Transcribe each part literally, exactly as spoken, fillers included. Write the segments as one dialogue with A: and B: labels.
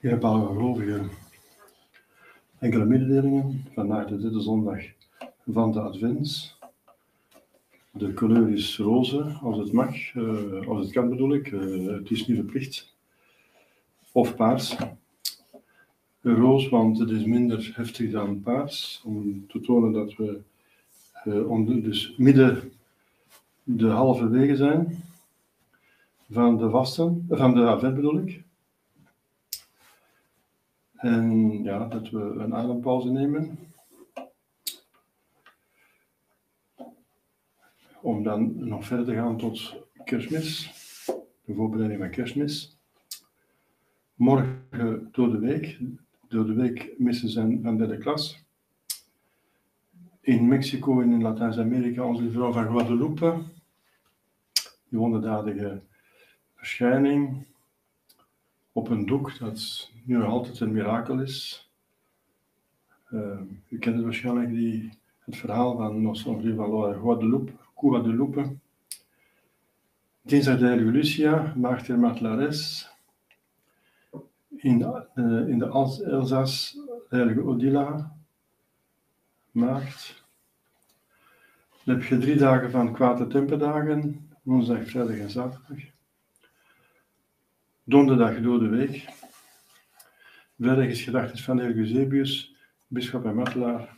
A: Dierbare gelovigen, enkele mededelingen. Vandaag de derde zondag van de Advent. De kleur is roze, als het mag, uh, als het kan bedoel ik. Uh, het is niet verplicht. Of paars. Roos, want het is minder heftig dan paars. Om te tonen dat we uh, om, dus midden de halve wegen zijn van de vasten, van de Advent bedoel ik. En ja, dat we een adempauze nemen. Om dan nog verder te gaan tot Kerstmis. De voorbereiding van Kerstmis. Morgen door de week. Door de week missen zijn van derde klas. In Mexico en in Latijns-Amerika onze vrouw van Guadalupe. Die wonderdadige verschijning. Op een doek dat nu nog altijd een mirakel is. Uh, u kent het waarschijnlijk, die, het verhaal van Nostra Senora Guadalupe, Guadalupe. Dinsdag de heilige Lucia, Maagd Martelares. In de, uh, in de Elzas, de heilige Odila, Maagd. Dan heb je drie dagen van kwade temperdagen, woensdag, vrijdag en zaterdag. Donderdag door de week. Vrijdag is gedachtenis van de heilige Eusebius, bisschop en martelaar.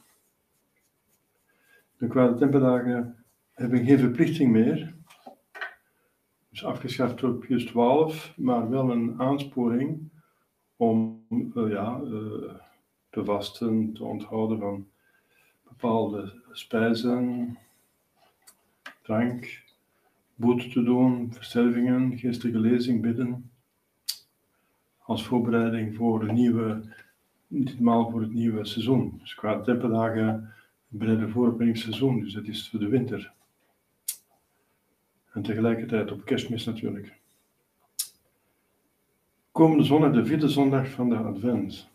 A: De kwade temperdagen hebben geen verplichting meer. Dus afgeschaft door Pius twaalf, maar wel een aansporing om uh, ja, uh, te vasten, te onthouden van bepaalde spijzen, drank, boete te doen, verstervingen, geestelijke lezing, bidden. Als voorbereiding voor het nieuwe, ditmaal voor het nieuwe seizoen. Dus kwade temperdagen bereiden voor op een nieuw seizoen, dus dat is voor de winter. En tegelijkertijd op Kerstmis natuurlijk. Komende zondag, de vierde zondag van de Advent.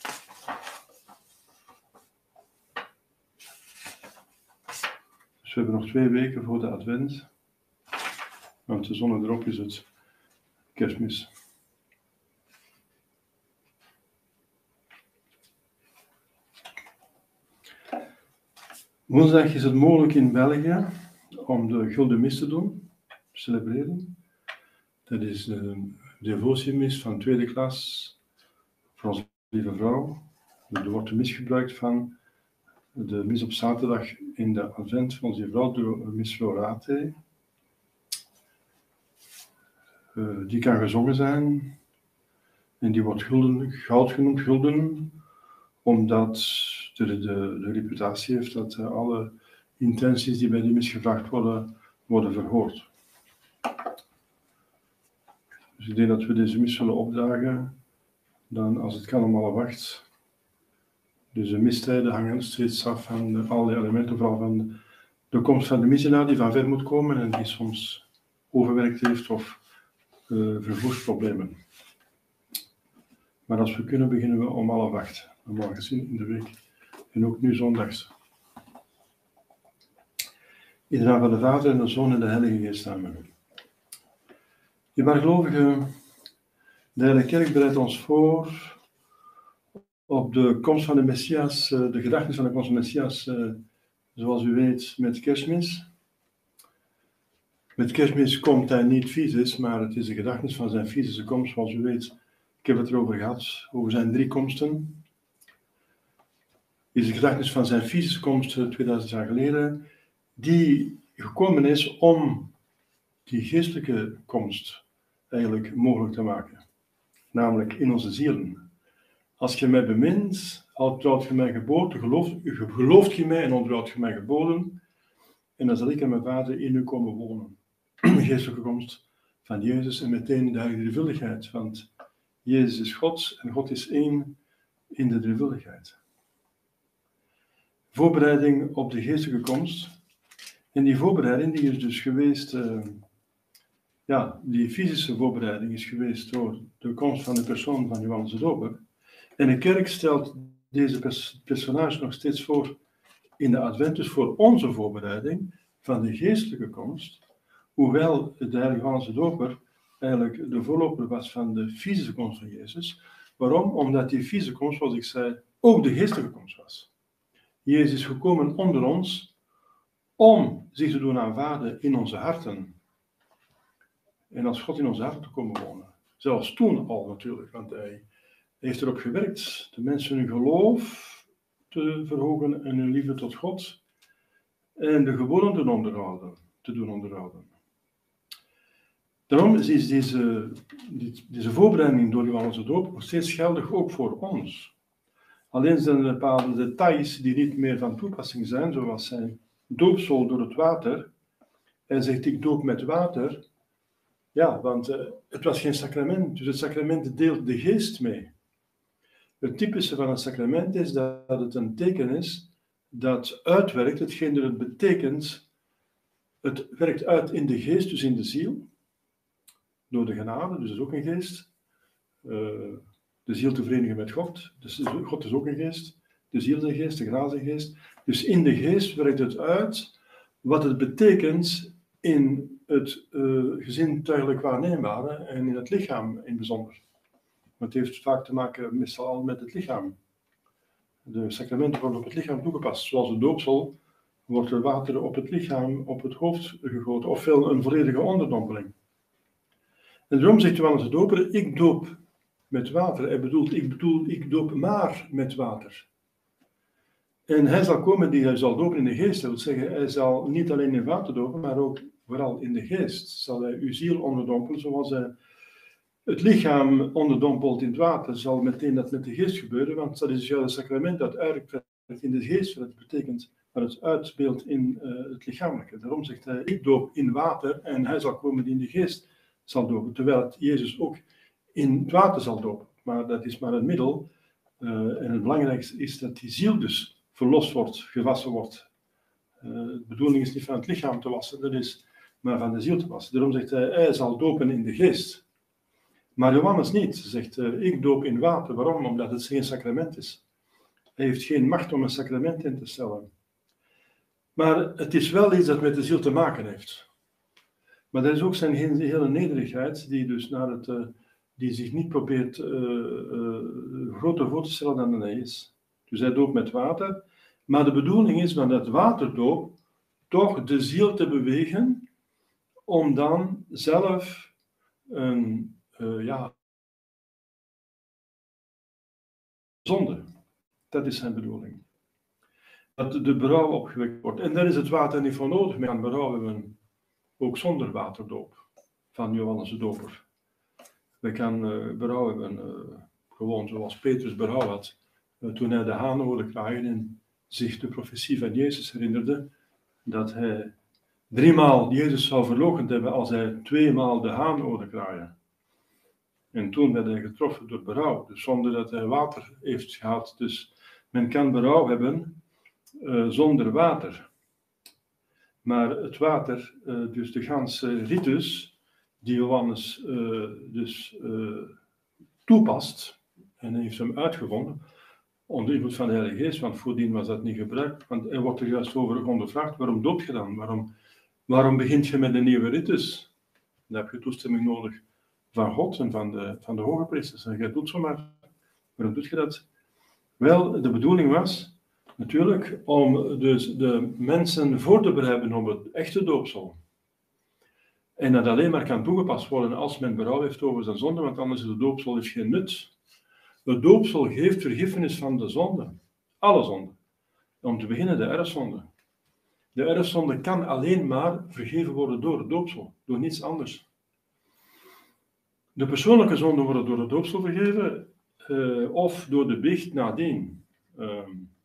A: Dus we hebben nog twee weken voor de Advent. Want de zondag erop is het Kerstmis. Woensdag is het mogelijk in België om de Gulden Mis te doen, celebreren. Dat is de devotiemis van tweede klas voor onze lieve vrouw. Er wordt de mis gebruikt van de mis op zaterdag in de Advent van onze lieve vrouw, de mis Florate. Uh, die kan gezongen zijn en die wordt gulden, goud genoemd, gulden, omdat de, de, de reputatie heeft dat uh, alle intenties die bij die mis gevraagd worden, worden verhoord. Dus ik denk dat we deze mis zullen opdagen, dan als het kan om alle wacht. Dus de mistijden hangen steeds af van de, al die elementen, vooral van de, de komst van de missionaar die van ver moet komen en die soms overwerkt heeft of uh, vervoersproblemen. Maar als we kunnen, beginnen we om alle wacht, normaal gezien in de week. En ook nu zondags. In de naam van de Vader en de Zoon en de Heilige Geest, amen. Dierbare gelovigen, de Heilige Kerk bereidt ons voor op de komst van de Messias, de gedachtenis van de komst van de Messias, zoals u weet, met Kerstmis. Met Kerstmis komt hij niet fysisch, maar het is de gedachtenis van zijn fysische komst, zoals u weet. Ik heb het erover gehad, over zijn drie komsten. Is de gedachtenis van zijn fysische komst tweeduizend jaar geleden, die gekomen is om die geestelijke komst eigenlijk mogelijk te maken. Namelijk in onze zielen. Als je mij bemint, ontrouwt je mij geboden, gelooft, gelooft je mij en ontrouwt je mij geboden, en dan zal ik en mijn Vader in u komen wonen. De geestelijke komst van Jezus en meteen de heilige drievuldigheid, want Jezus is God en God is één in de drievuldigheid. Voorbereiding op de geestelijke komst. En die voorbereiding die is dus geweest, uh, ja, die fysische voorbereiding is geweest door de komst van de persoon van Johannes de Doper. En de kerk stelt deze pers- personage nog steeds voor in de Advent, dus voor onze voorbereiding van de geestelijke komst. Hoewel de heilige Johannes de Doper eigenlijk de voorloper was van de fysische komst van Jezus, Waarom? Omdat die fysieke komst, zoals ik zei, ook de geestelijke komst was. Jezus is gekomen onder ons om zich te doen aanvaarden in onze harten. En als God in onze harten te komen wonen. Zelfs toen al natuurlijk, want hij heeft erop gewerkt de mensen hun geloof te verhogen en hun liefde tot God en de geboden te onderhouden, te doen onderhouden. Daarom is deze, deze voorbereiding door Johannes de Doop nog steeds geldig ook voor ons. Alleen zijn er bepaalde details die niet meer van toepassing zijn, zoals zijn doopsel door het water. Hij zegt, ik doop met water. Ja, want uh, het was geen sacrament, dus het sacrament deelt de geest mee. Het typische van een sacrament is dat het een teken is dat uitwerkt, hetgeen dat het betekent, het werkt uit in de geest, dus in de ziel, door de genade, dus dat is ook een geest. Uh, de ziel te verenigen met God, dus God is ook een geest. De ziel is een geest, de genade is een geest. Dus in de geest werkt het uit wat het betekent in het uh, gezintuigelijk waarneembare en in het lichaam in bijzonder. Want het heeft vaak te maken meestal met het lichaam. De sacramenten worden op het lichaam toegepast. Zoals de doopsel wordt er water op het lichaam, op het hoofd gegoten, ofwel een volledige onderdompeling. En daarom zegt Johannes de Doper, ik doop met water. Hij bedoelt, ik bedoel, ik doop maar met water. En hij zal komen die hij zal dopen in de geest. Dat wil zeggen, hij zal niet alleen in water dopen, maar ook vooral in de geest. Zal hij uw ziel onderdompelen, zoals hij het lichaam onderdompelt in het water, zal meteen dat met de geest gebeuren, want dat is juist het sacrament dat uitwerkt in de geest, wat het betekent, wat het uitbeeldt in uh, het lichamelijke. Daarom zegt hij, ik doop in water en hij zal komen die in de geest zal dopen, terwijl het Jezus ook in het water zal dopen. Maar dat is maar een middel, uh, en het belangrijkste is dat die ziel dus verlost wordt, gewassen wordt. Uh, de bedoeling is niet van het lichaam te wassen, dat is maar van de ziel te wassen. Daarom zegt hij, hij zal dopen in de geest. Maar Johannes niet. Hij zegt, uh, ik doop in water. Waarom? Omdat het geen sacrament is. Hij heeft geen macht om een sacrament in te stellen. Maar het is wel iets dat met de ziel te maken heeft. Maar dat is ook zijn hele nederigheid, die, dus naar het, uh, die zich niet probeert uh, uh, groter voor te stellen dan hij is. Dus hij doopt met water. Maar de bedoeling is van dat waterdoop toch de ziel te bewegen, om dan zelf een Uh, ja, zonde. Dat is zijn bedoeling. Dat de berouw opgewekt wordt. En daar is het water niet voor nodig. Men kan berouw hebben, ook zonder waterdoop, van Johannes de Doper. We kan uh, berouw hebben, uh, gewoon zoals Petrus berouw had, uh, toen hij de haan hoorde kraaien en zich de profetie van Jezus herinnerde, dat hij driemaal Jezus zou verloochend hebben als hij tweemaal de haan hoorde kraaien. En toen werd hij getroffen door berouw, dus zonder dat hij water heeft gehad. Dus men kan berouw hebben uh, zonder water. Maar het water, uh, dus de ganse ritus, die Johannes uh, dus uh, toepast, en hij heeft hem uitgevonden, onder invloed van de Heilige Geest, want voordien was dat niet gebruikt. Want er wordt er juist over ondervraagd, waarom doop je dan? Waarom, waarom begint je met een nieuwe ritus? Dan heb je toestemming nodig van God en van de, van de hoge priesters. En jij doet zo maar. Waarom doe je dat? Wel, de bedoeling was natuurlijk om dus de mensen voor te bereiden op het echte doopsel. En dat alleen maar kan toegepast worden als men berouw heeft over zijn zonde, want anders is de doopsel heeft geen nut. Het doopsel geeft vergiffenis van de zonde. Alle zonden. Om te beginnen de erfzonde. De erfzonde kan alleen maar vergeven worden door het doopsel, door niets anders. De persoonlijke zonden worden door het doopsel vergeven, uh, of door de biecht nadien. Uh,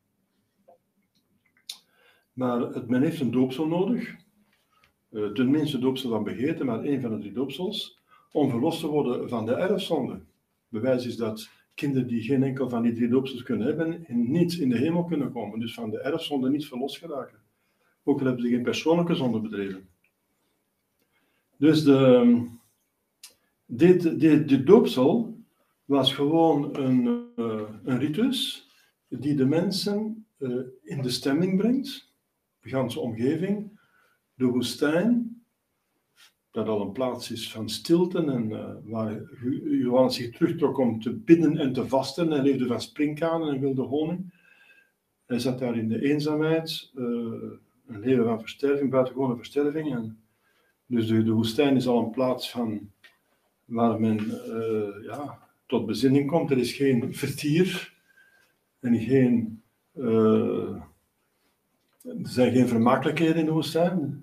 A: maar het, men heeft een doopsel nodig, uh, tenminste doopsel van begeerte, maar één van de drie doopsels, om verlost te worden van de erfzonde. Bewijs is dat kinderen die geen enkel van die drie doopsels kunnen hebben, niet in de hemel kunnen komen, dus van de erfzonde niet verlost geraken. Ook al hebben ze geen persoonlijke zonde bedreven. Dus de... Dit, dit, dit doopsel was gewoon een, uh, een ritus die de mensen uh, in de stemming brengt, de ganse omgeving, de woestijn, dat al een plaats is van stilte en uh, waar Johannes zich terugtrok om te bidden en te vasten. Hij leefde van sprinkhanen en wilde honing. Hij zat daar in de eenzaamheid, uh, een leven van versterving, buitengewone versterving. En dus de, de woestijn is al een plaats van waar men uh, ja, tot bezinning komt. Er is geen vertier en geen, uh, er zijn geen vermakelijkheden in de woestijn.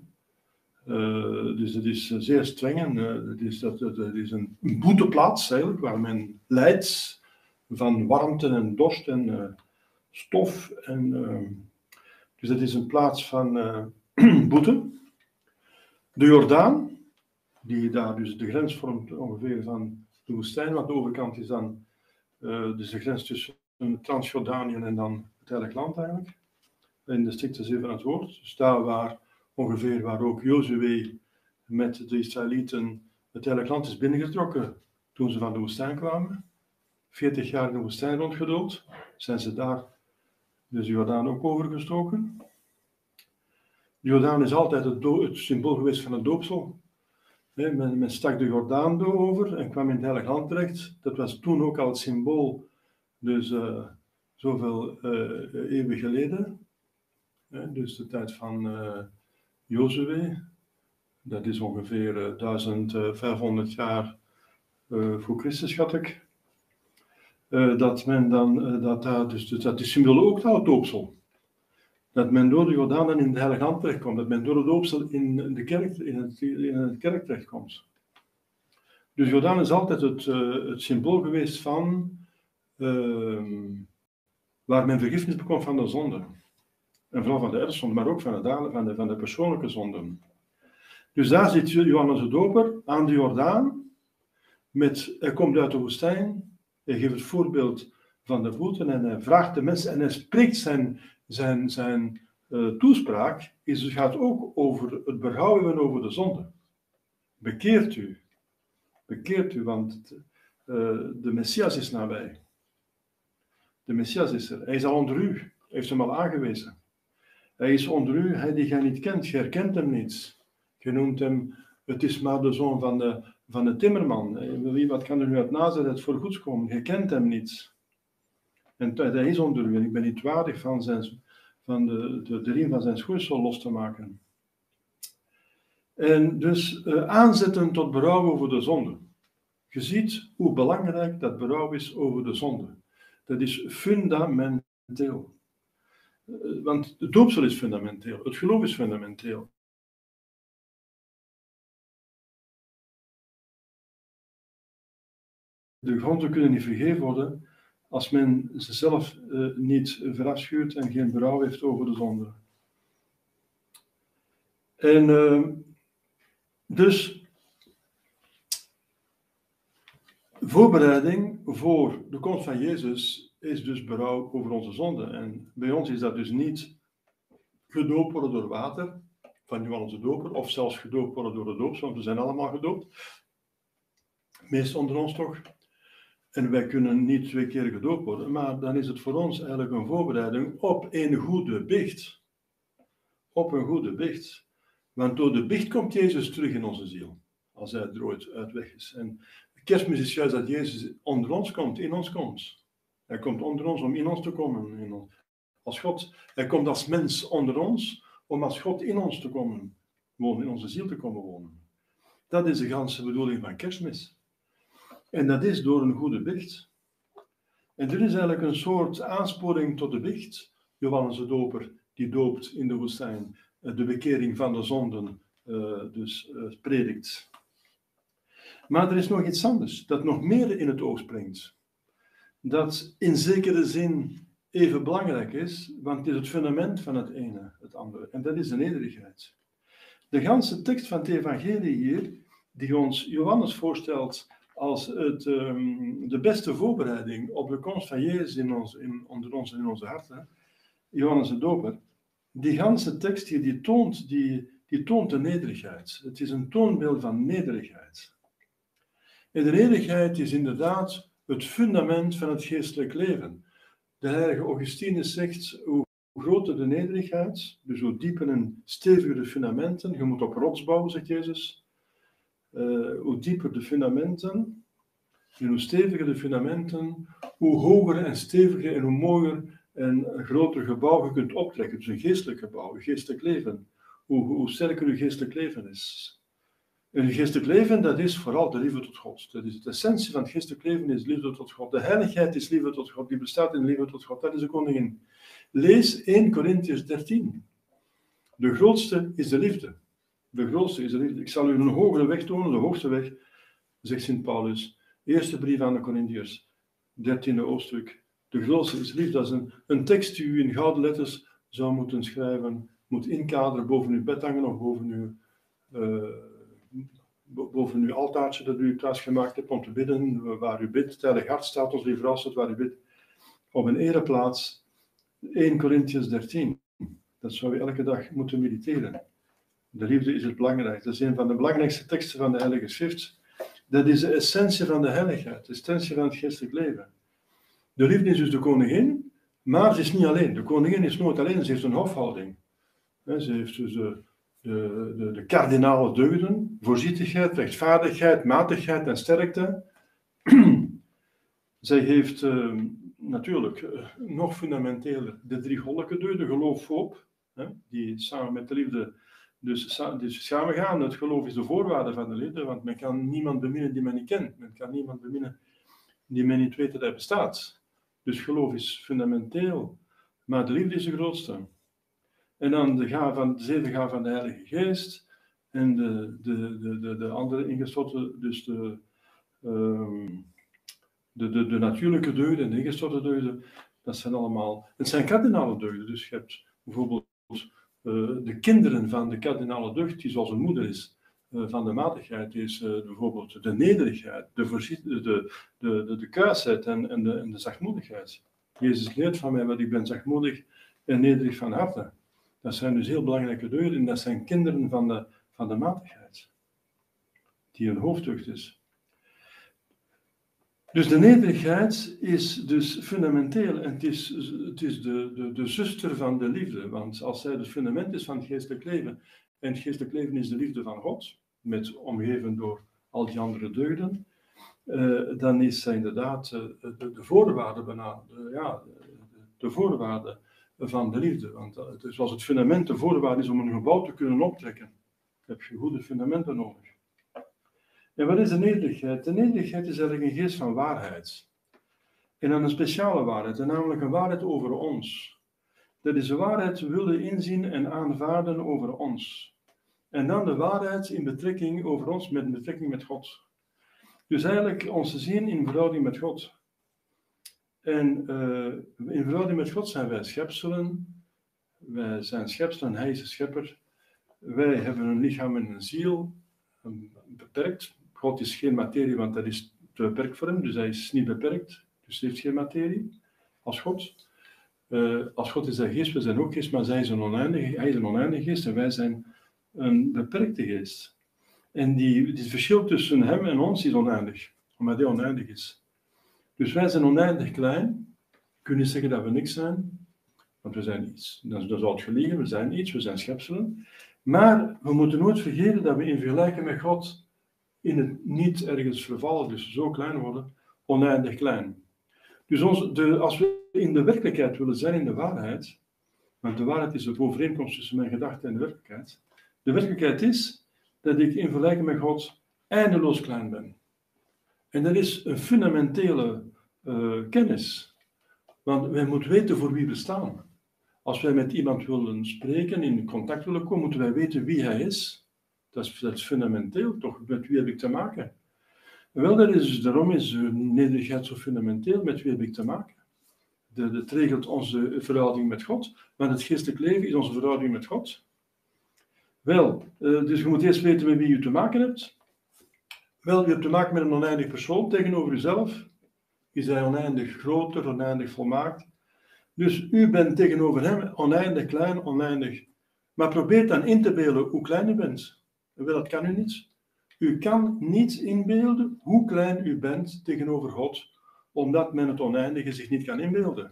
A: Uh, dus het is zeer streng en uh, het is, dat, het is een, een boeteplaats eigenlijk, waar men lijdt van warmte en dorst en uh, stof. En, uh, dus het is een plaats van uh, boete. De Jordaan, die daar dus de grens vormt ongeveer van de woestijn, want de overkant is dan uh, dus de grens tussen Transjordanië en dan het Heilige Land eigenlijk, in de strikte zin van het woord. Dus daar waar ongeveer waar ook Jozue met de Israëlieten het Heilige Land is binnengetrokken toen ze van de woestijn kwamen. veertig jaar in de woestijn rondgedoold, zijn ze daar dus de Jordaan ook overgestoken. De Jordaan is altijd het, do- het symbool geweest van het doopsel. He, men, men stak de Jordaan over en kwam in het Heilige Land terecht. Dat was toen ook al het symbool, dus uh, zoveel uh, eeuwen geleden. He, dus de tijd van uh, Jozue. Dat is ongeveer uh, duizendvijfhonderd jaar uh, voor Christus, schat ik. Uh, dat men dan, uh, dat daar, dus, dus dat is symbool ook al het doopsel. Dat men door de Jordaan dan in het Heilige Land terechtkomt. Dat men door het doopsel in de kerk, in het, in het kerk terechtkomt. Dus Jordaan is altijd het, uh, het symbool geweest van uh, waar men vergiffenis bekomt van de zonde. En vooral van de erfzonde, maar ook van de, van de, van de persoonlijke zonden. Dus daar zit Johannes de Doper aan de Jordaan. Met, hij komt uit de woestijn. Hij geeft het voorbeeld van de voeten en hij vraagt de mensen en hij spreekt zijn, zijn, zijn uh, toespraak. Het gaat ook over het berouw hebben over de zonde. Bekeert u. Bekeert u, want uh, de Messias is nabij. De Messias is er. Hij is al onder u. Hij heeft hem al aangewezen. Hij is onder u, hij die gij niet kent. Je herkent hem niet. Je noemt hem, het is maar de zoon van de, van de timmerman. Wie, wat kan er nu uit Nazareth voor goeds komen? Je kent hem niet. En hij is onder u. En ik ben niet waardig van, zijn, van de, de, de riem van zijn schoeisel los te maken. En dus uh, aanzetten tot berouw over de zonde. Je ziet hoe belangrijk dat berouw is over de zonde. Dat is fundamenteel. Uh, want de doopsel is fundamenteel. Het geloof is fundamenteel. De gronden kunnen niet vergeven worden als men zichzelf uh, niet verafschuwt en geen berouw heeft over de zonde. En uh, dus voorbereiding voor de komst van Jezus is dus berouw over onze zonde. En bij ons is dat dus niet gedoopt worden door water van Johannes de Doper, of zelfs gedoopt worden door de doopsel, want we zijn allemaal gedoopt. Meest onder ons toch. En wij kunnen niet twee keer gedoopt worden, maar dan is het voor ons eigenlijk een voorbereiding op een goede biecht. Op een goede biecht. Want door de biecht komt Jezus terug in onze ziel, als hij er ooit uit weg is. En Kerstmis is juist dat Jezus onder ons komt, in ons komt. Hij komt onder ons om in ons te komen. In ons. Als God, hij komt als mens onder ons, om als God in ons te komen wonen, in onze ziel te komen wonen. Dat is de ganse bedoeling van Kerstmis. En dat is door een goede biecht. En dit is eigenlijk een soort aansporing tot de biecht. Johannes de Doper, die doopt in de woestijn, de bekering van de zonden, uh, dus uh, predikt. Maar er is nog iets anders, dat nog meer in het oog springt. Dat in zekere zin even belangrijk is, want het is het fundament van het ene, het andere. En dat is de nederigheid. De ganse tekst van het evangelie hier, die ons Johannes voorstelt als het, um, de beste voorbereiding op de komst van Jezus in ons, in, onder ons en in onze harten, Johannes de Doper, die ganse tekst hier, die toont, die, die toont de nederigheid. Het is een toonbeeld van nederigheid. En de nederigheid is inderdaad het fundament van het geestelijk leven. De heilige Augustinus zegt, hoe groter de nederigheid, dus hoe dieper en steviger de fundamenten, je moet op rots bouwen, zegt Jezus, uh, hoe dieper de fundamenten, en hoe steviger de fundamenten, hoe hoger en steviger en hoe mooier en een groter gebouw je kunt optrekken. Dus een geestelijk gebouw, een geestelijk leven. Hoe, hoe sterker je geestelijk leven is. En je geestelijk leven, dat is vooral de liefde tot God. Dat is de essentie van het geestelijk leven, is liefde tot God. De heiligheid is liefde tot God, die bestaat in liefde tot God. Dat is de koningin. Lees eerste Korintiërs dertien. De grootste is de liefde. De grootste is de liefde. Ik zal u een hogere weg tonen, de hoogste weg, zegt Sint Paulus. Eerste brief aan de Korintiërs, dertiende hoofdstuk. De grootste is liefde. Dat is een, een tekst die u in gouden letters zou moeten schrijven, moet inkaderen boven uw bed hangen of boven uw, uh, boven uw altaartje dat u thuis gemaakt hebt om te bidden, waar u bidt. Het Heilige Hart staat, ons lieve vrouw staat waar u bidt. Op een ereplaats, eerste Korintiërs dertien. Dat zou je elke dag moeten mediteren. De liefde is het belangrijkste. Dat is een van de belangrijkste teksten van de Heilige Schrift. Dat is de essentie van de heiligheid, de essentie van het geestelijk leven. De liefde is dus de koningin, maar ze is niet alleen. De koningin is nooit alleen, ze heeft een hofhouding. Ze heeft dus de, de, de, de kardinale deugden, voorzichtigheid, rechtvaardigheid, matigheid en sterkte. Zij heeft uh, natuurlijk uh, nog fundamenteler de drie goddelijke deugden, geloof, hoop, hè, die samen met de liefde dus, dus samengaan. Het geloof is de voorwaarde van de liefde, want men kan niemand beminnen die men niet kent. Men kan niemand beminnen die men niet weet dat hij bestaat. Dus geloof is fundamenteel, maar de liefde is de grootste. En dan de, gaaf van, de zeven gaven van de Heilige Geest en de, de, de, de, de andere ingestorte, dus de, um, de, de, de natuurlijke deugden en de ingestorte deugden, dat zijn allemaal, het zijn kardinale deugden. Dus je hebt bijvoorbeeld uh, de kinderen van de kardinale deugd, die zoals een moeder is, uh, van de matigheid, die is uh, bijvoorbeeld de nederigheid, de, de, de, de, de, de kuisheid en, en, de, en de zachtmoedigheid. Jezus leert van mij, want ik ben zachtmoedig en nederig van harte. Dat zijn dus heel belangrijke deugden en dat zijn kinderen van de, van de matigheid, die een hoofddeugd is. Dus de nederigheid is dus fundamenteel en het is, het is de, de, de zuster van de liefde. Want als zij het fundament is van het geestelijk leven, en het geestelijk leven is de liefde van God, met omgeven door al die andere deugden, uh, dan is zij inderdaad uh, de, de voorwaarde bijna, uh, ja, de, de voorwaarde van de liefde. Want uh, zoals het fundament de voorwaarde is om een gebouw te kunnen optrekken, heb je goede fundamenten nodig. En wat is de nederigheid? De nederigheid is eigenlijk een geest van waarheid. En dan een speciale waarheid, en namelijk een waarheid over ons. Dat is de waarheid willen inzien en aanvaarden over ons. En dan de waarheid in betrekking over ons, met betrekking met God. Dus eigenlijk ons te zien in verhouding met God. En uh, in verhouding met God zijn wij schepselen. Wij zijn schepselen, Hij is de schepper. Wij hebben een lichaam en een ziel, beperkt. God is geen materie, want dat is te beperkt voor hem, dus hij is niet beperkt. Dus hij heeft geen materie, als God. Uh, als God is hij geest, we zijn ook geest, maar zij is een oneindige, hij is een oneindige geest en wij zijn een beperkte geest. En die, het verschil tussen hem en ons is oneindig, omdat hij oneindig is. Dus wij zijn oneindig klein, we kunnen niet zeggen dat we niks zijn, want we zijn iets. Dan, dan zou het geliegen, we zijn iets, we zijn schepselen. Maar we moeten nooit vergeten dat we in vergelijking met God in het niet ergens vervallen, dus zo klein worden, oneindig klein. Dus ons, de, als we in de werkelijkheid willen zijn, in de waarheid, want de waarheid is de overeenkomst tussen mijn gedachten en de werkelijkheid. De werkelijkheid is dat ik in vergelijking met God eindeloos klein ben. En dat is een fundamentele uh, kennis. Want wij moeten weten voor wie we staan. Als wij met iemand willen spreken, in contact willen komen, moeten wij weten wie hij is. Dat is, dat is fundamenteel, toch? Met wie heb ik te maken? Wel, dat is, daarom is uh, nederigheid zo fundamenteel. Met wie heb ik te maken? De, het regelt onze verhouding met God, maar het geestelijk leven is onze verhouding met God. Wel, uh, dus je moet eerst weten met wie je te maken hebt. Wel, je hebt te maken met een oneindig persoon tegenover jezelf. Is hij oneindig groter, oneindig volmaakt? Dus u bent tegenover hem oneindig klein, oneindig. Maar probeer dan in te beelden hoe klein u bent. Wel, dat kan u niet. U kan niet inbeelden hoe klein u bent tegenover God, omdat men het oneindige zich niet kan inbeelden.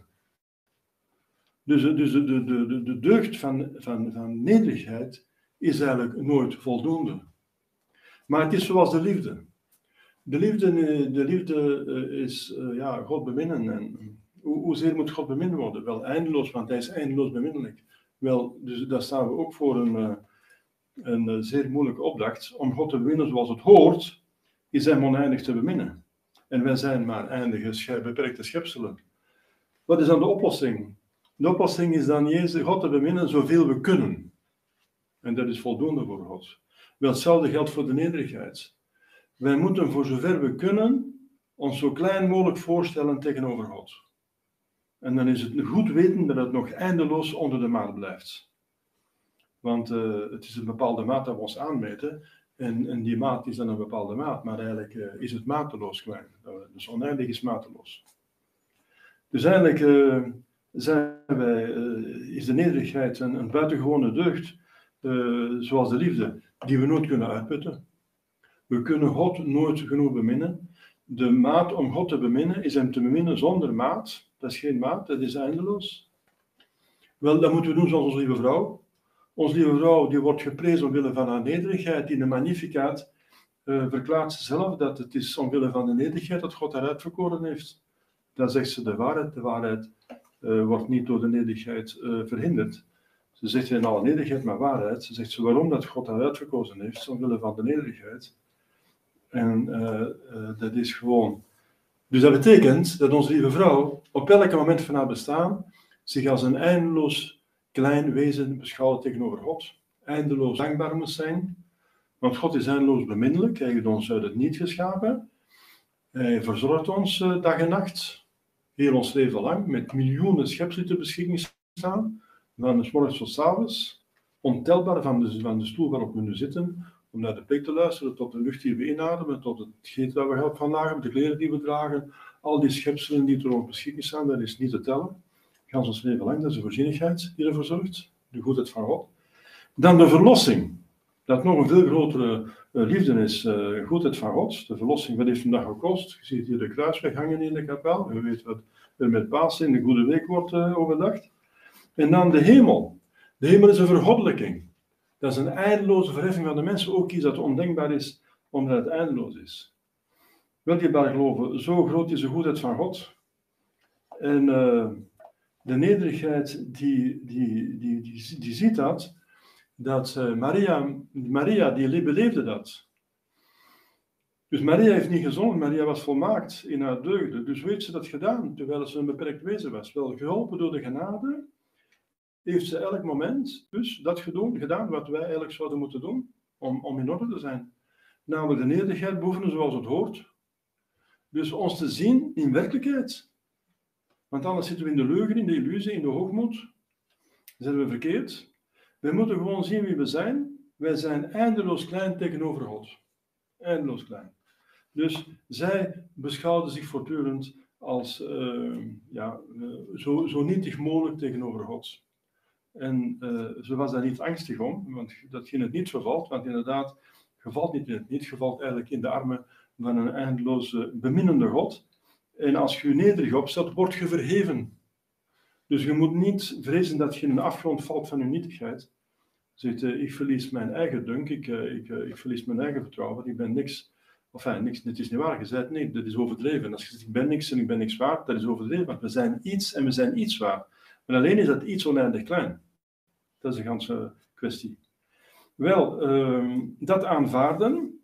A: Dus, dus de, de, de, de deugd van, van, van nederigheid is eigenlijk nooit voldoende. Maar het is zoals de liefde. De liefde, de liefde is uh, ja, God beminnen. En hoe, hoezeer moet God bemind worden? Wel eindeloos, want hij is eindeloos beminnelijk. Wel, dus daar staan we ook voor een, uh, een uh, zeer moeilijke opdracht. Om God te beminnen zoals het hoort, is hem oneindig te beminnen. En wij zijn maar eindige, beperkte schepselen. Wat is dan de oplossing? De oplossing is dan Jezus, God te beminnen zoveel we kunnen. En dat is voldoende voor God. Wel, hetzelfde geldt voor de nederigheid. Wij moeten voor zover we kunnen ons zo klein mogelijk voorstellen tegenover God. En dan is het goed weten dat het nog eindeloos onder de maat blijft. Want uh, het is een bepaalde maat dat we ons aanmeten. En, en die maat is dan een bepaalde maat. Maar eigenlijk uh, is het mateloos klein. Dus oneindig is mateloos. Dus eigenlijk uh, zijn wij, uh, is de nederigheid een, een buitengewone deugd. Uh, zoals de liefde, die we nooit kunnen uitputten. We kunnen God nooit genoeg beminnen. De maat om God te beminnen is hem te beminnen zonder maat. Dat is geen maat, dat is eindeloos. Wel, dat moeten we doen zoals onze lieve vrouw. Onze lieve vrouw die wordt geprezen omwille van haar nederigheid. In de Magnificat uh, verklaart ze zelf dat het is omwille van de nederigheid dat God haar uitverkoren heeft. Dan zegt ze de waarheid. De waarheid uh, wordt niet door de nederigheid uh, verhinderd. Ze zegt in alle nederigheid maar waarheid. Ze zegt ze waarom dat God haar uitverkozen heeft, omwille van de nederigheid. En uh, uh, dat is gewoon... Dus dat betekent dat onze lieve vrouw op elk moment van haar bestaan zich als een eindeloos klein wezen beschouwt tegenover God. Eindeloos dankbaar moet zijn. Want God is eindeloos beminnelijk. Hij heeft ons uit het niet geschapen. Hij verzorgt ons uh, dag en nacht. Heel ons leven lang. Met miljoenen schepselen ter beschikking staan. Van de 's morgens tot 's avonds. Ontelbaar van de, van de stoel waarop we nu zitten. Om naar de plek te luisteren, tot de lucht die we inademen, tot het eten dat we vandaag hebben, de kleren die we dragen, al die schepselen die ter onze beschikking staan, dat is niet te tellen. Gans ons leven lang, dat is de voorzienigheid die ervoor zorgt, de goedheid van God. Dan de verlossing, dat nog een veel grotere uh, liefde is, uh, goedheid van God. De verlossing, wat heeft een dag gekost? Je ziet hier de kruisweg hangen in de kapel, je weet wat er met Pasen in de Goede Week wordt uh, overdacht. En dan de hemel. De hemel is een vergoddelijking. Dat is een eindeloze verheffing van de mensen, ook iets dat ondenkbaar is, omdat het eindeloos is. Wil je daar geloven, zo groot is de goedheid van God. En uh, de nederigheid, die, die, die, die, die ziet dat, dat uh, Maria, Maria, die beleefde dat. Dus Maria heeft niet gezongen, Maria was volmaakt in haar deugden. Dus hoe heeft ze dat gedaan, terwijl ze een beperkt wezen was? Wel, geholpen door de genade, heeft ze elk moment dus dat gedaan wat wij eigenlijk zouden moeten doen om, om in orde te zijn. Namelijk de nederigheid beoefenen zoals het hoort. Dus ons te zien in werkelijkheid. Want anders zitten we in de leugen, in de illusie, in de hoogmoed. Dan zijn we verkeerd. We moeten gewoon zien wie we zijn. Wij zijn eindeloos klein tegenover God. Eindeloos klein. Dus zij beschouwde zich voortdurend als uh, ja, uh, zo, zo nietig mogelijk tegenover God. En uh, ze was daar niet angstig om, want dat je in het niet vervalt, want inderdaad, je valt niet in het niet, je valt eigenlijk in de armen van een eindeloze, beminnende God. En als je je nederig opstelt, word je verheven. Dus je moet niet vrezen dat je in een afgrond valt van je nietigheid. Zegt, uh, ik verlies mijn eigen dunk, ik, uh, ik, uh, ik verlies mijn eigen vertrouwen, ik ben niks. Enfin, niks, het is niet waar, je zegt nee, dat is overdreven. Als je zegt, ik ben niks en ik ben niks waard, dat is overdreven, want we zijn iets en we zijn iets waard. Maar alleen is dat iets oneindig klein. Dat is een ganse kwestie. Wel, uh, dat aanvaarden.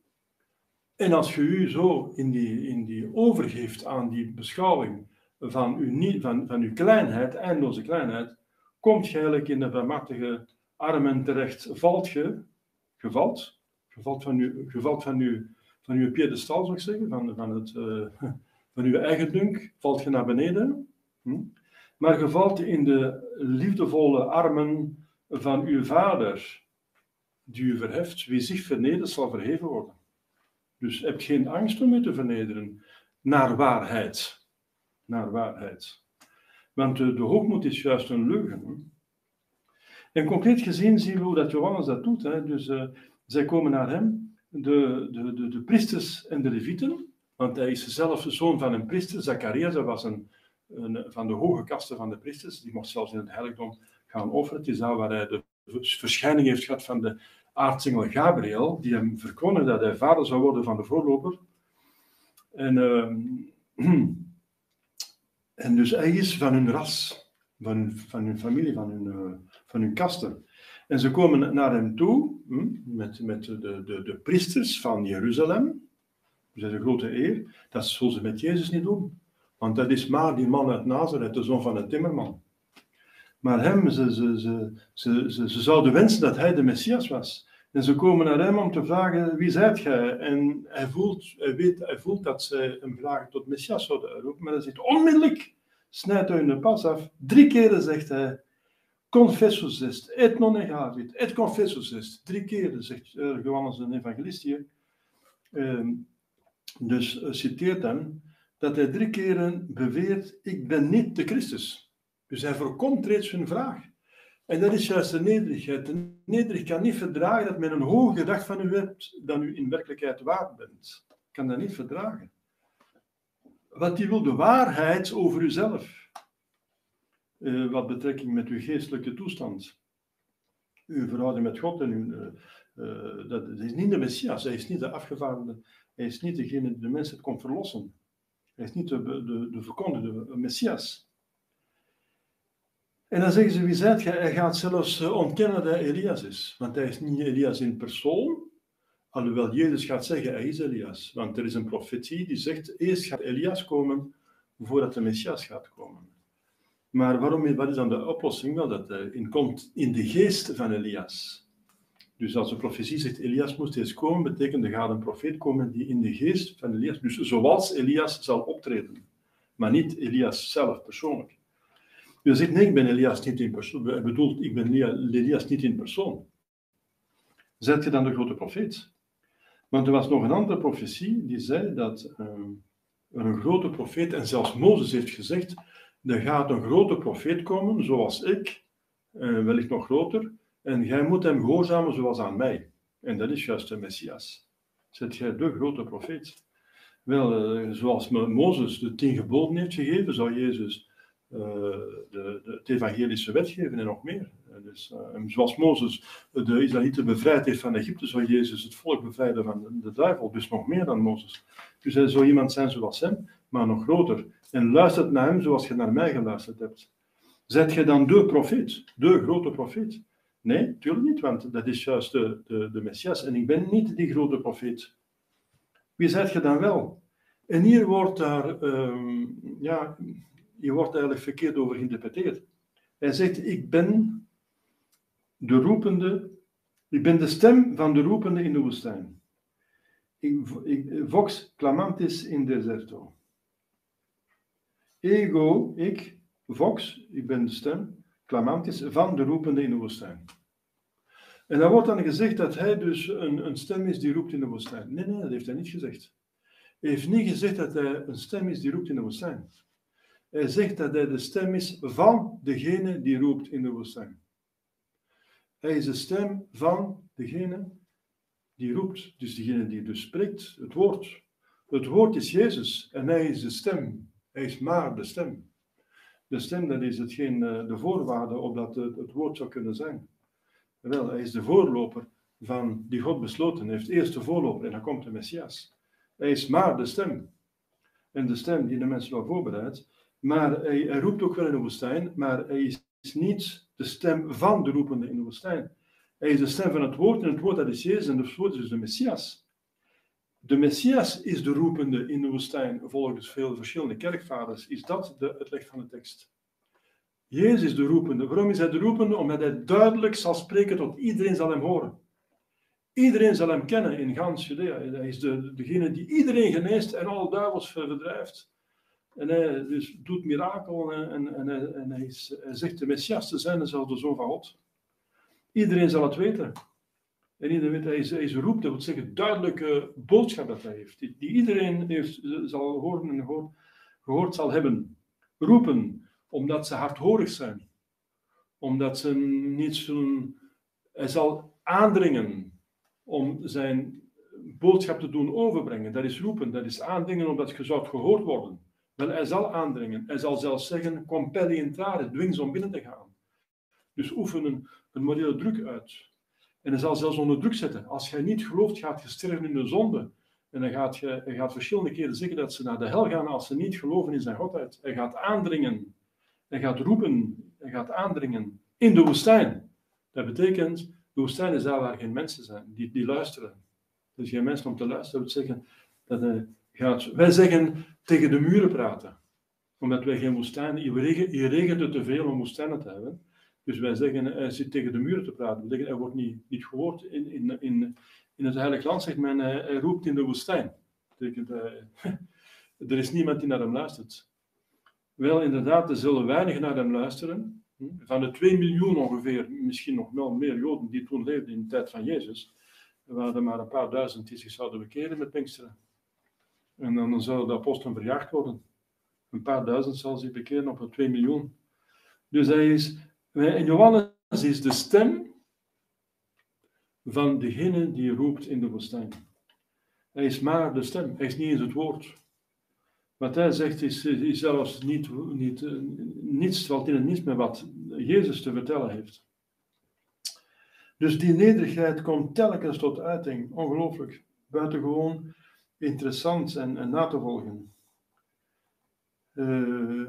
A: En als je u zo in die, in die overgeeft aan die beschouwing van uw, van, van uw kleinheid, eindeloze kleinheid, komt je eigenlijk in de barmhartige armen terecht. Valt je, je valt, je valt van uw, je valt van uw, van uw piedestal, zou ik zeggen, van, van, het, uh, van uw eigen dunk, valt je naar beneden. Hm? Maar je valt in de liefdevolle armen van uw vader, die u verheft. Wie zich vernedert, zal verheven worden. Dus heb geen angst om u te vernederen naar waarheid. Naar waarheid. Want de, de hoogmoed is juist een leugen. Hè? En concreet gezien zien we hoe dat Johannes dat doet. Hè? Dus uh, zij komen naar hem, de, de, de, de priesters en de levieten, want hij is zelf de zoon van een priester, Zacharias, dat was een, een, van de hoge kasten van de priesters, die mocht zelfs in het heiligdom gaan offeren. Het is daar waar hij de verschijning heeft gehad van de aartsengel Gabriel, die hem verkondigde dat hij vader zou worden van de voorloper. En, uh, en dus hij is van hun ras, van hun, van hun familie, van hun, uh, van hun kasten. En ze komen naar hem toe, hm, met, met de, de, de priesters van Jeruzalem. Dus dat is een grote eer. Dat zullen ze met Jezus niet doen. Want dat is maar die man uit Nazareth, de zoon van een timmerman. Maar hem, ze, ze, ze, ze, ze, ze zouden wensen dat hij de Messias was. En ze komen naar hem om te vragen, wie zijt gij? En hij voelt, hij weet, hij voelt dat ze hem vragen tot Messias zouden uitroepen. Maar hij zegt onmiddellijk, snijdt hij hun pas af. Drie keren zegt hij, confessus est, et non negavit, et confessus est. Drie keren zegt uh, Johannes een evangelist hier. Uh, dus uh, citeert hem, dat hij drie keren beweert, ik ben niet de Christus. Dus hij voorkomt reeds hun vraag. En dat is juist de nederigheid. De nederigheid kan niet verdragen dat men een hoger gedacht van u hebt dan u in werkelijkheid waard bent. Kan dat niet verdragen. Wat hij wil, de waarheid over uzelf. Uh, wat betrekking met uw geestelijke toestand. Uw verhouding met God en uw, uh, uh, dat, dat is niet de Messias, hij is niet de afgevaardigde, hij is niet degene die de mensen komt verlossen. Hij is niet de, de, de verkondigde Messias. En dan zeggen ze, wie zijt gij? Hij gaat zelfs uh, ontkennen dat hij Elias is. Want hij is niet Elias in persoon. Alhoewel Jezus gaat zeggen, hij is Elias. Want er is een profetie die zegt, eerst gaat Elias komen, voordat de Messias gaat komen. Maar waarom, wat is dan de oplossing? Wel, dat hij in, komt in de geest van Elias. Dus als de profetie zegt, Elias moest eens komen, betekent er gaat een profeet komen die in de geest van Elias, dus zoals Elias zal optreden. Maar niet Elias zelf persoonlijk. Je zegt, nee, ik ben Elias niet in persoon. Hij bedoelt, ik ben Elias niet in persoon. Zet je dan de grote profeet? Want er was nog een andere profetie die zei dat uh, er een grote profeet, en zelfs Mozes heeft gezegd, er gaat een grote profeet komen, zoals ik, uh, wellicht nog groter, en jij moet hem gehoorzamen zoals aan mij. En dat is juist de Messias. Zet jij de grote profeet? Wel, uh, zoals Mozes de tien geboden heeft gegeven, zou Jezus uh, de, de, het evangelische wet geven en nog meer. Uh, dus, uh, zoals Mozes de Israëlieten bevrijd heeft van Egypte, zou Jezus het volk bevrijden van de, de duivel. Dus nog meer dan Mozes. Dus hij zou iemand zijn zoals hem, maar nog groter. En luistert naar hem zoals je naar mij geluisterd hebt. Zijt jij dan de profeet? De grote profeet? Nee, natuurlijk niet, want dat is juist de, de, de Messias. En ik ben niet die grote profeet. Wie zijt je dan wel? En hier wordt daar, um, ja, hier wordt eigenlijk verkeerd over geïnterpreteerd. Hij zegt, ik ben de roepende, ik ben de stem van de roepende in de woestijn. Ik, ik, vox clamantis in deserto. Ego, ik, vox, ik ben de stem, clamantis, van de roepende in de woestijn. En dan wordt dan gezegd dat hij dus een, een stem is die roept in de woestijn. Nee, nee, dat heeft hij niet gezegd. Hij heeft niet gezegd dat hij een stem is die roept in de woestijn. Hij zegt dat hij de stem is van degene die roept in de woestijn. Hij is de stem van degene die roept. Dus degene die dus spreekt, het woord. Het woord is Jezus en hij is de stem. Hij is maar de stem. De stem, dat is hetgeen, de voorwaarde opdat het, het woord zou kunnen zijn. Wel, hij is de voorloper van die God besloten heeft. Eerst de voorloper en dan komt de Messias. Hij is maar de stem. En de stem die de mensen wel voorbereidt. Maar hij, hij roept ook wel in de woestijn, maar hij is niet de stem van de roepende in de woestijn. Hij is de stem van het woord en het woord dat is Jezus en het woord is dus de Messias. De Messias is de roepende in de woestijn, volgens veel verschillende kerkvaders. Is dat de uitleg van de tekst? Jezus is de roepende. Waarom is hij de roepende? Omdat hij duidelijk zal spreken tot iedereen zal hem horen. Iedereen zal hem kennen in gans Judea. Hij is de, degene die iedereen geneest en alle duivels verdrijft. En hij dus doet mirakelen en, en, en, en hij, is, hij zegt de Messias te zijn en zelfs de Zoon van God. Iedereen zal het weten. En iedereen weet, hij is, hij is roept, dat wil zeggen duidelijke boodschap dat hij heeft. Die, die iedereen heeft, zal horen en gehoord, gehoord zal hebben. Roepen, omdat ze hardhorig zijn. Omdat ze niet zullen... Hij zal aandringen om zijn boodschap te doen overbrengen. Dat is roepen, dat is aandringen omdat je zou gehoord worden. Wel, hij zal aandringen. Hij zal zelfs zeggen, compelli intrare, dwing ze om binnen te gaan. Dus oefenen een morele druk uit. En hij zal zelfs onder druk zetten. Als jij niet gelooft, gaat je sterven in de zonde. En dan gaat je, hij gaat verschillende keren zeggen dat ze naar de hel gaan als ze niet geloven in zijn godheid. Hij gaat aandringen. Hij gaat roepen. Hij gaat aandringen. In de woestijn. Dat betekent, de woestijn is daar waar geen mensen zijn. Die, die luisteren. Dus geen mensen om te luisteren. Dat wil zeggen dat hij gaat... Wij zeggen tegen de muren praten. Omdat wij geen woestijn... Hier regent het te veel om woestijnen te hebben. Dus wij zeggen, hij zit tegen de muren te praten. Dat betekent, hij wordt niet, niet gehoord in, in, in, in het heilige land, zegt men, hij, hij roept in de woestijn. Dat betekent, hij, er is niemand die naar hem luistert. Wel, inderdaad, er zullen weinigen naar hem luisteren. Van de twee miljoen ongeveer, misschien nog wel meer Joden die toen leefden in de tijd van Jezus, waren er maar een paar duizend die zich zouden bekeren met Pinksteren. En dan zouden de apostelen verjaagd worden. Een paar duizend zal zich bekeren op de twee miljoen. Dus hij is... En Johannes is de stem van degene die roept in de woestijn. Hij is maar de stem, hij is niet eens het woord. Wat hij zegt is, is zelfs niet, niet, niets, valt in het niets met wat Jezus te vertellen heeft. Dus die nederigheid komt telkens tot uiting. Ongelooflijk. Buitengewoon interessant en, en na te volgen. Uh,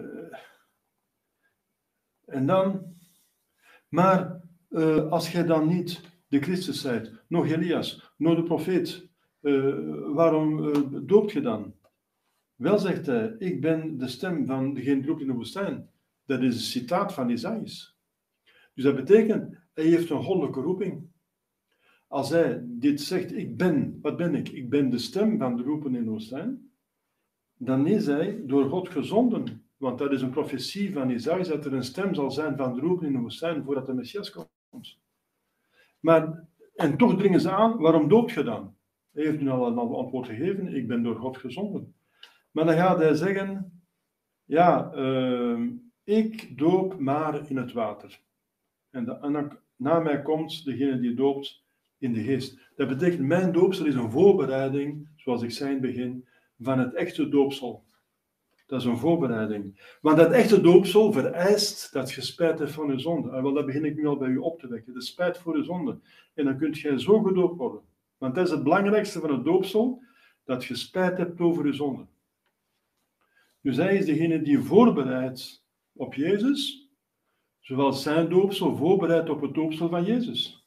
A: en dan... Maar uh, als jij dan niet de Christus zijt, nog Elias, nog de profeet, uh, waarom uh, doopt je dan? Wel, zegt hij, ik ben de stem van degene die roept in de woestijn. Dat is een citaat van Isaïas. Dus dat betekent, hij heeft een goddelijke roeping. Als hij dit zegt, ik ben, wat ben ik? Ik ben de stem van de roepen in de woestijn. Dan is hij door God gezonden. Want dat is een profetie van Isaïas, dat er een stem zal zijn van de roepen in de woestijn voordat de Messias komt. Maar, en toch dringen ze aan, waarom doopt je dan? Hij heeft nu al een antwoord gegeven, ik ben door God gezonden. Maar dan gaat hij zeggen, ja, uh, ik doop maar in het water. En, de, en dan, na mij komt degene die doopt in de geest. Dat betekent, mijn doopsel is een voorbereiding, zoals ik zei in het begin, van het echte doopsel. Dat is een voorbereiding. Want dat echte doopsel vereist dat je spijt hebt van je zonde. En wel, dat begin ik nu al bij u op te wekken. De spijt voor je zonde. En dan kunt jij zo gedoopt worden. Want dat is het belangrijkste van het doopsel, dat je spijt hebt over je zonde. Dus hij is degene die voorbereidt op Jezus, zoals zijn doopsel voorbereidt op het doopsel van Jezus.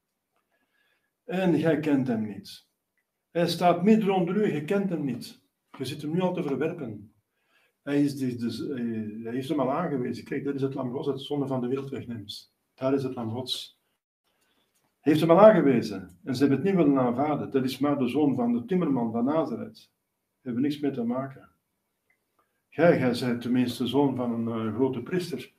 A: En jij kent hem niet. Hij staat midden onder u, je kent hem niet. Je zit hem nu al te verwerpen. Hij, is dus, dus, hij heeft hem al aangewezen. Kijk, dit is het lam Gods dat de zonde van de wereld wegneemt. Daar is het lam Gods. Hij heeft hem al aangewezen. En ze hebben het niet willen aanvaarden. Dat is maar de zoon van de timmerman van Nazareth. Daar hebben we niks mee te maken. Jij, jij bent tenminste de zoon van een uh, grote priester.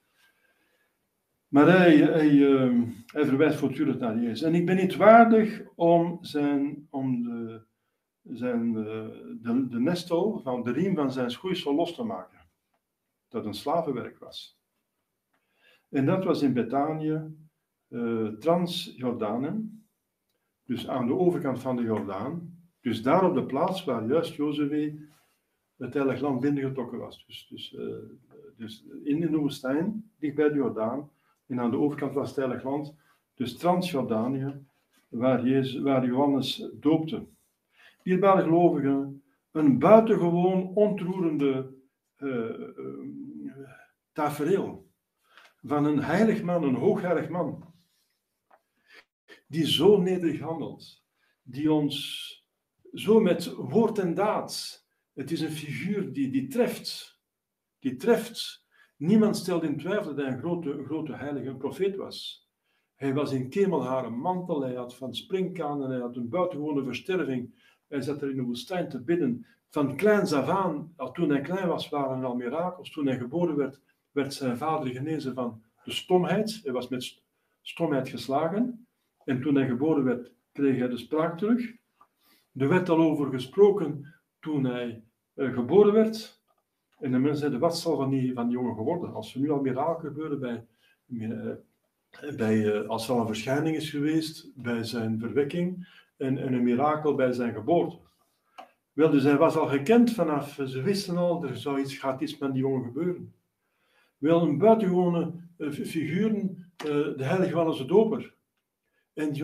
A: Maar hij, hij, uh, hij verwijst voortdurend naar Jezus. En ik ben niet waardig om, zijn, om de, zijn, uh, de, de nestel van de riem van zijn schoeisel los te maken. Dat een slavenwerk was. En dat was in Betanië, uh, Trans-Jordanen. Dus aan de overkant van de Jordaan. Dus daar op de plaats waar juist Jozue het heilige land binnengetrokken was. Dus, dus, uh, dus in de woestijn, dicht bij de Jordaan. En aan de overkant was het heilige land. Dus Transjordanië, waar, Jezus, waar Johannes doopte. Dierbare gelovigen, een buitengewoon ontroerende uh, uh, tafereel. Van een heilig man, een hoogheilig man. Die zo nederig handelt. Die ons zo met woord en daad. Het is een figuur die, die treft. Die treft. Niemand stelde in twijfel dat hij een grote, een grote heilige, een profeet was. Hij was in kemelharen mantel, hij had van springkanen, hij had een buitengewone versterving. Hij zat er in de woestijn te bidden. Van kleins af aan, al toen hij klein was, waren er al mirakels. Toen hij geboren werd, werd zijn vader genezen van de stomheid. Hij was met stomheid geslagen. En toen hij geboren werd, kreeg hij de spraak terug. Er werd al over gesproken toen hij uh, geboren werd. En de mensen zeiden, wat zal van die, van die jongen geworden? Als er nu al mirakelen gebeuren bij, uh, bij uh, als er al een verschijning is geweest bij zijn verwekking en, en een mirakel bij zijn geboorte. Wel, dus hij was al gekend vanaf, ze wisten al, er zou iets, gaat iets met die jongen gebeuren. Wel, een buitengewone uh, figuur, uh, de heilige Johannes de Doper. En die ons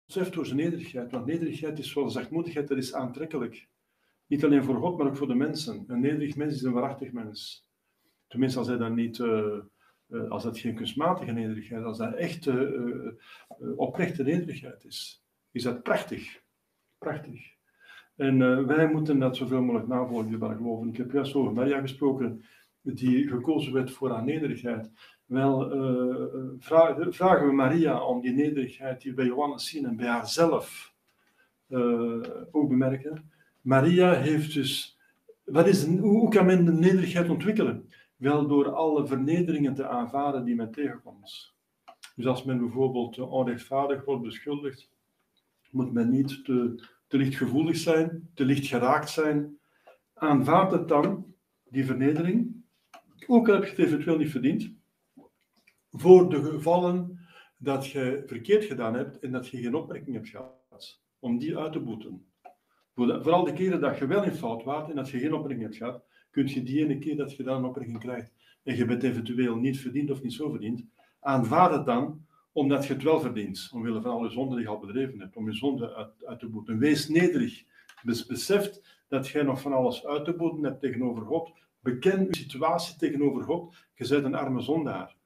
A: beseft door zijn nederigheid. Want nederigheid is zoals zachtmoedigheid, dat is aantrekkelijk. Niet alleen voor God, maar ook voor de mensen. Een nederig mens is een waarachtig mens. Tenminste, als hij dan niet, uh, uh, als dat geen kunstmatige nederigheid, als dat echt uh, uh, uh, oprechte nederigheid is, is dat prachtig. Prachtig. En uh, wij moeten dat zoveel mogelijk navolgen, bij geloven. Ik heb juist over Maria gesproken, die gekozen werd voor haar nederigheid. Wel, uh, vragen, vragen we Maria om die nederigheid die we bij Johannes zien en bij haarzelf uh, ook bemerken. Maria heeft dus, wat is een, hoe, hoe kan men de nederigheid ontwikkelen? Wel door alle vernederingen te aanvaarden die men tegenkomt. Dus als men bijvoorbeeld onrechtvaardig wordt beschuldigd, moet men niet te, te lichtgevoelig zijn, te licht geraakt zijn. Aanvaard het dan, die vernedering, ook al heb je het eventueel niet verdiend, voor de gevallen dat je verkeerd gedaan hebt en dat je geen opmerking hebt gehad, om die uit te boeten. Vooral de keren dat je wel in fout waart en dat je geen opmerking hebt gehad, kun je die ene keer dat je dan een opmerking krijgt en je bent eventueel niet verdiend of niet zo verdiend, aanvaard het dan omdat je het wel verdient, omwille van alle zonden die je al bedreven hebt, om je zonde uit, uit te boeten. Wees nederig, dus beseft dat jij nog van alles uit te boeten hebt tegenover God. Beken je situatie tegenover God, je bent een arme zondaar.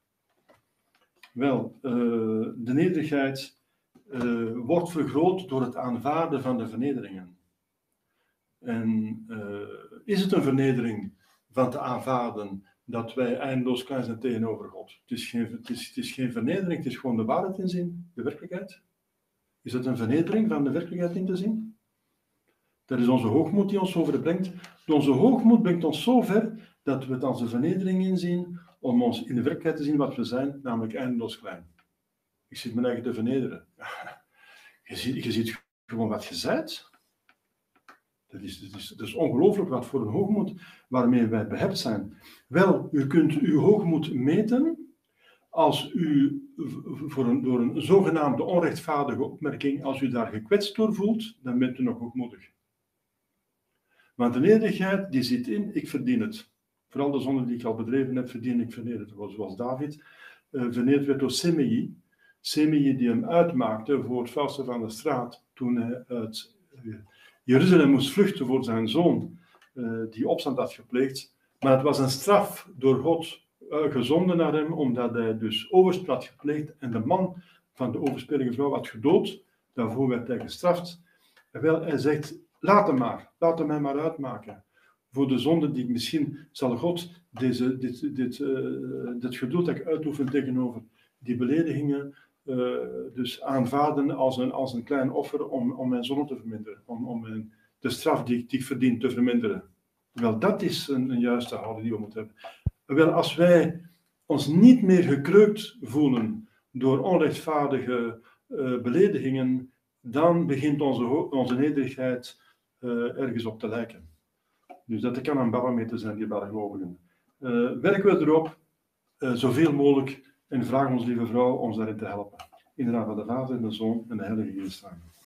A: Wel, uh, de nederigheid uh, wordt vergroot door het aanvaarden van de vernederingen. En uh, is het een vernedering van te aanvaarden dat wij eindeloos klein zijn tegenover God? Het is, geen, het, is, het is geen vernedering, het is gewoon de waarheid inzien, de werkelijkheid. Is het een vernedering van de werkelijkheid in te zien? Dat is onze hoogmoed die ons overbrengt. Onze hoogmoed brengt ons zo ver dat we het als een vernedering inzien om ons in de werkelijkheid te zien wat we zijn, namelijk eindeloos klein. Ik zit mijn eigen te vernederen. Je ziet, je ziet gewoon wat je bent. Dat is, dat is, dat is ongelooflijk wat voor een hoogmoed waarmee wij behept zijn. Wel, u kunt uw hoogmoed meten als u voor een, door een zogenaamde onrechtvaardige opmerking, als u daar gekwetst door voelt, dan bent u nog hoogmoedig. Want de nederigheid die zit in, ik verdien het. Vooral de zonde die ik al bedreven heb, verdien ik vernederd. Zoals David uh, vernederd werd door Semei. Semei die hem uitmaakte voor het vasten van de straat toen hij uit uh, Jeruzalem moest vluchten voor zijn zoon, uh, die opstand had gepleegd. Maar het was een straf door God uh, gezonden naar hem, omdat hij dus overspel had gepleegd en de man van de overspelige vrouw had gedood. Daarvoor werd hij gestraft. En wel, hij zegt, laat hem maar, laat hem mij maar uitmaken. Voor de zonde die ik misschien zal God deze, dit, dit, uh, dit geduld dat ik uitoefen tegenover die beledigingen, uh, dus aanvaarden als een, als een klein offer om, om mijn zonde te verminderen, om, om mijn, de straf die, die ik verdien te verminderen. Wel, dat is een, een juiste houding die we moeten hebben. Wel, als wij ons niet meer gekreukt voelen door onrechtvaardige uh, beledigingen, dan begint onze, onze nederigheid uh, ergens op te lijken. Dus dat kan een barometer zijn, die bijgelovigen. Uh, werken we erop, uh, zoveel mogelijk, en vragen ons, lieve vrouw, ons daarin te helpen. In de naam van de Vader, en de Zoon en de Heilige Geest.